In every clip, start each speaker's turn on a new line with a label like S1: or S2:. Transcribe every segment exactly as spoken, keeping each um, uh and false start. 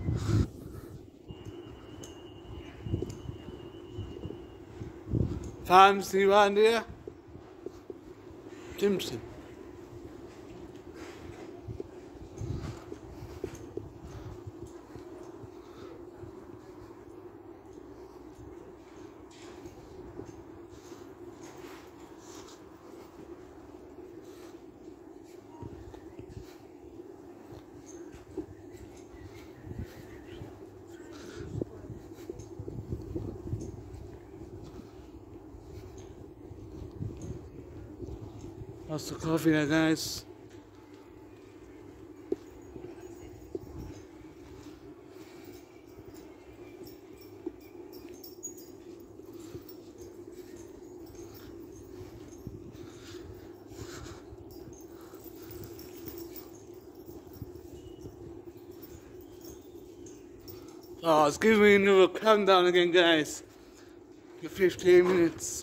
S1: Pharmacy around here. Simpson. Lots of coffee there, guys. Oh, it's giving me another countdown again, guys. For fifteen minutes.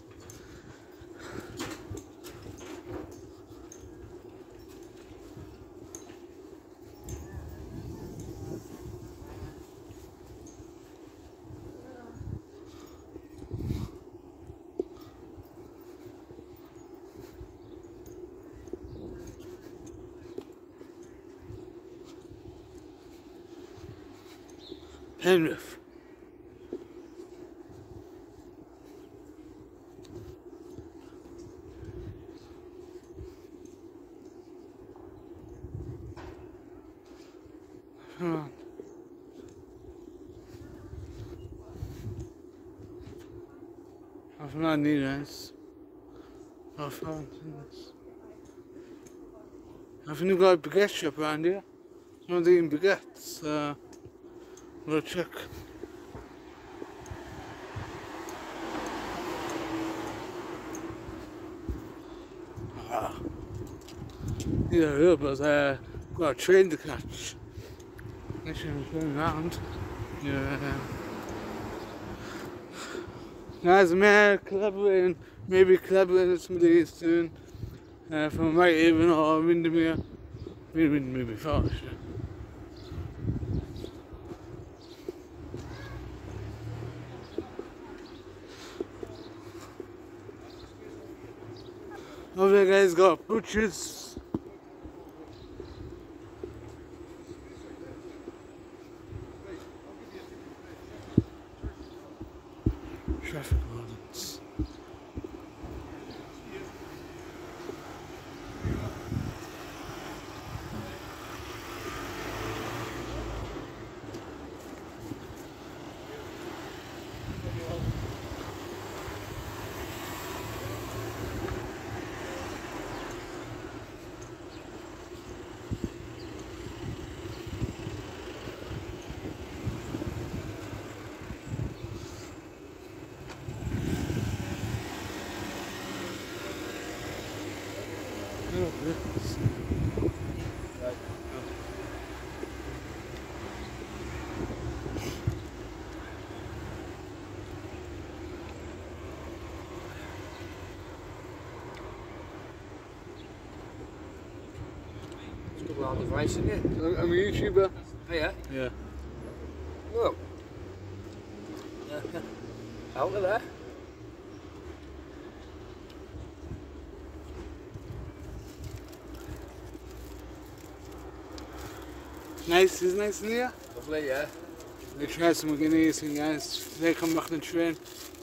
S1: Penrith. Come on. I've not need this. I've found this. I think you've got a baguette shop around here. Someone's eating baguettes. Uh, I'm gonna check. Ah. Yeah, yeah, but uh, got a train to catch. I should turn around. Yeah. Guys, I'm here collaborating, maybe collaborating with somebody soon. Uh, from Whitehaven or Windermere. Maybe Windermere before, sure. Over there, guys, got butchers. Traffic wardens. Oh, goodness.
S2: It's got a lot of device in it.
S1: I'm a YouTuber.
S2: Oh yeah?
S1: Yeah.
S2: Whoa. Out of there.
S1: Nice, is nice in here?
S2: Lovely, yeah.
S1: They try some guineas and guys, they come back on the train.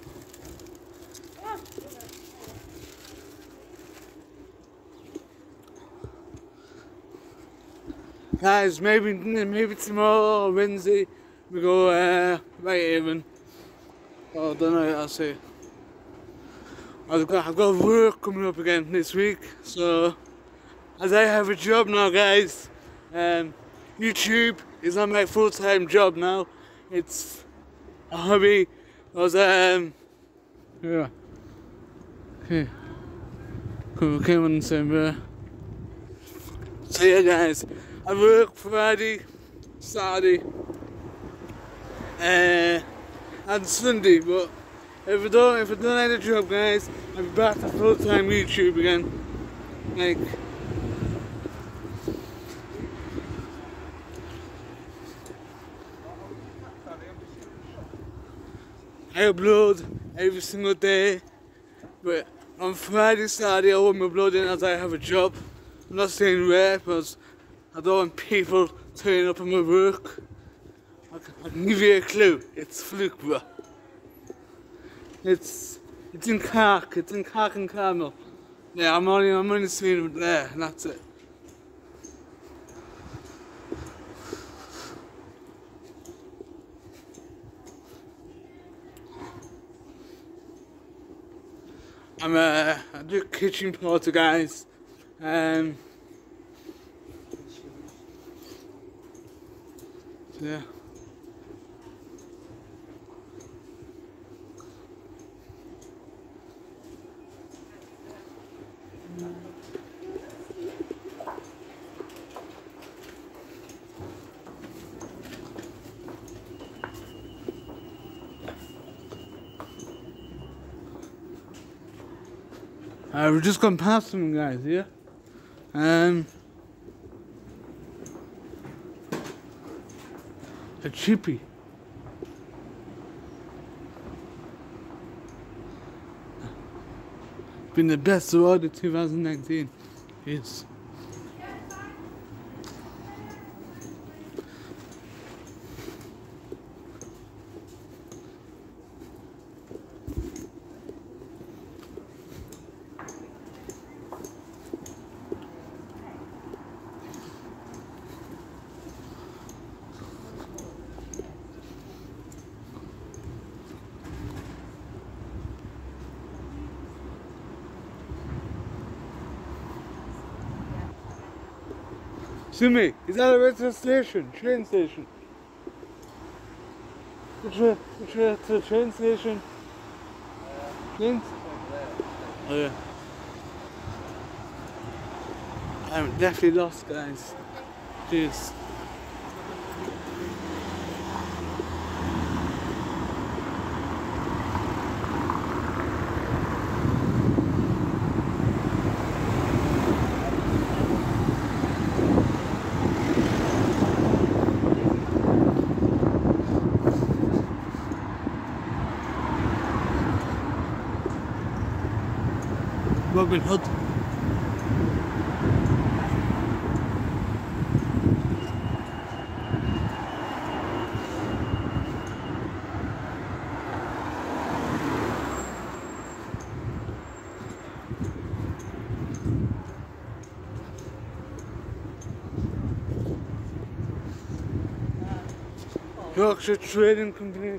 S1: Guys, maybe maybe tomorrow or Wednesday we go uh, Whitehaven. Oh, I don't know, I'll see. I've got, I've got work coming up again this week, so as I have a job now, guys, um, YouTube is not my full-time job now. It's a hobby. Cause um, yeah, okay, cool. Came on the same way. So yeah, guys, I work Friday, Saturday, uh, and Sunday. But if I don't, if I don't have a job, guys, I'll be back to full-time YouTube again. Like. I upload every single day, but on Friday, Saturday I won't be uploading as I have a job. I'm not saying where, because I don't want people turning up on my work. I can, I can give you a clue. It's Fluke, bro. It's it's in Cork. It's in Cork and Carmel. Yeah, I'm only I'm only seeing it there, and that's it. I'm uh, I do kitchen porter, guys. Um, so yeah. Uh, we're just gone past them, guys, yeah? Um, a chippy. Been the best award of two thousand nineteen. Yes. Simi, is that a metro station? Train station? The, tra the, tra the train station? Trains? Oh yeah. I'm definitely lost, guys. Jeez. Robin Hood. Yorkshire Trading Company.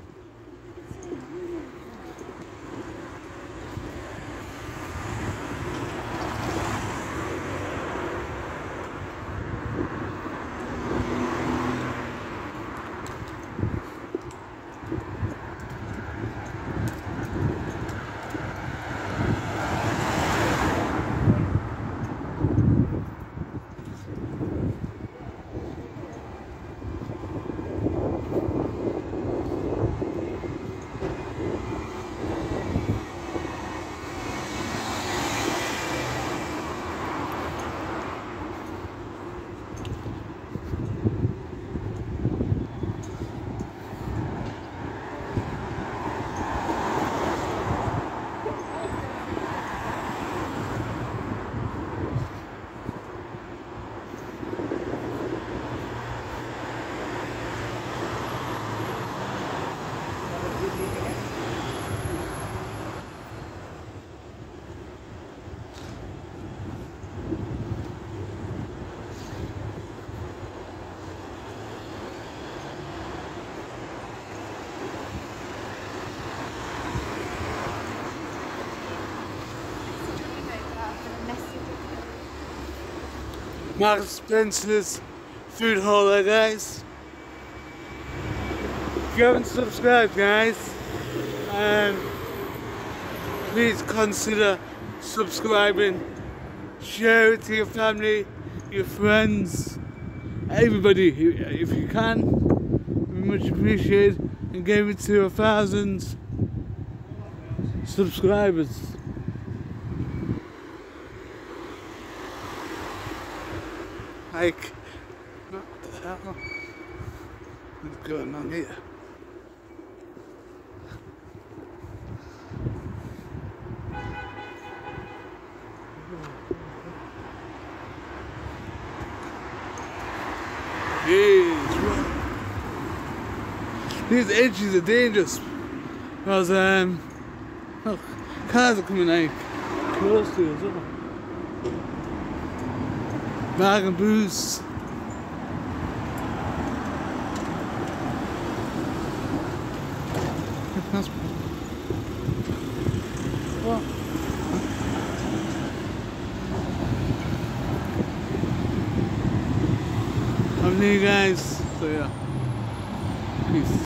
S1: Mark Spencer's food hall there, guys. If you haven't subscribed, guys, um, please consider subscribing. Share it to your family, your friends, everybody, if you can. We much appreciate, and give it to a thousand subscribers. Like, what the hell? What's going on here? Jeez. These edges are dangerous. Because, um, look, cars are coming out close to us. Look. Bag and booze. That's well. I'm new guys, so yeah. Peace.